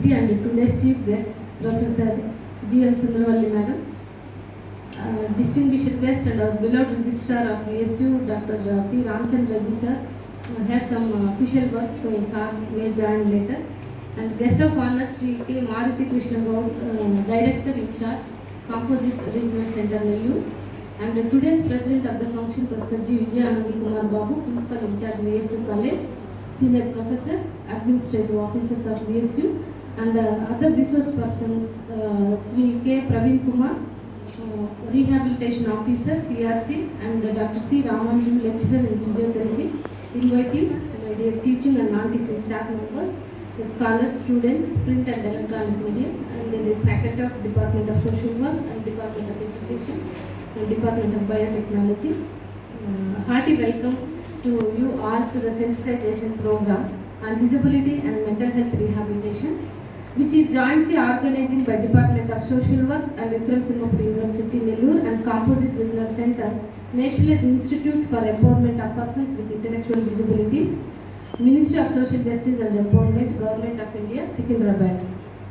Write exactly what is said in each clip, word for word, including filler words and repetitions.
University, and today's chief guest, Professor G M Sundarvalli Madam. Uh, distinguished guest and our beloved registrar of V S U, Doctor P. Ramchandra Reddy sir, uh, has some uh, official work, so sir may join later. And guest of honor, Sri K. Maruti Krishna Gaud, uh, Director in charge, Composite Regional Center, Nellore. And uh, today's president of the function, Professor G. Vijayanand Kumar Babu, Principal in charge, V S U College, senior professors, administrative officers of V S U, and uh, other resource persons, uh, Sri K. Praveen Kumar, uh, Rehabilitation Officer, C R C, and uh, Doctor C. Ramanju, Lecturer in Physiotherapy, invitees, my dear teaching and non-teaching staff members, the scholars, students, print and electronic media, and the faculty of Department of Social Work and Department of Education and Department of Biotechnology. Uh, hearty welcome to you all to the sensitization program on disability and mental health rehabilitation, which is jointly organizing by Department of Social Work and Vikram Singapore University, Nellore, and Composite Regional Center, National Institute for Empowerment of Persons with Intellectual Disabilities, Ministry of Social Justice and Empowerment, Government of India, Secunderabad.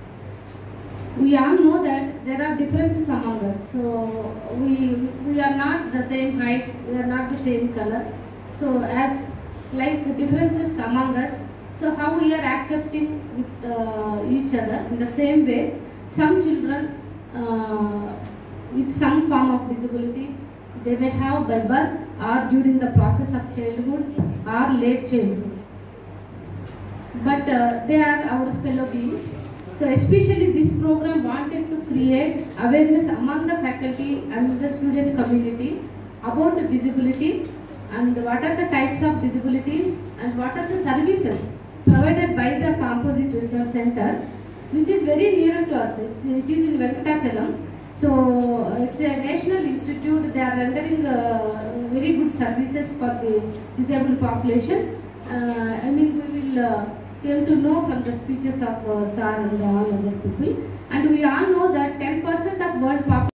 We all know that there are differences among us. So we we are not the same height, we are not the same color. So as like differences among us, so how we are accepting with uh, each other in the same way, some children uh, with some form of disability, they may have by birth or during the process of childhood or late childhood. But uh, they are our fellow beings. So especially this program wanted to create awareness among the faculty and the student community about the disability and what are the types of disabilities and what are the services provided by the Composite Regional Center, which is very near to us. It's, it is in Venkatachalam. So uh, it's a national institute. They are rendering uh, very good services for the disabled population. Uh, I mean, we will uh, came to know from the speeches of uh, Sir and all other people. And we all know that ten percent of world population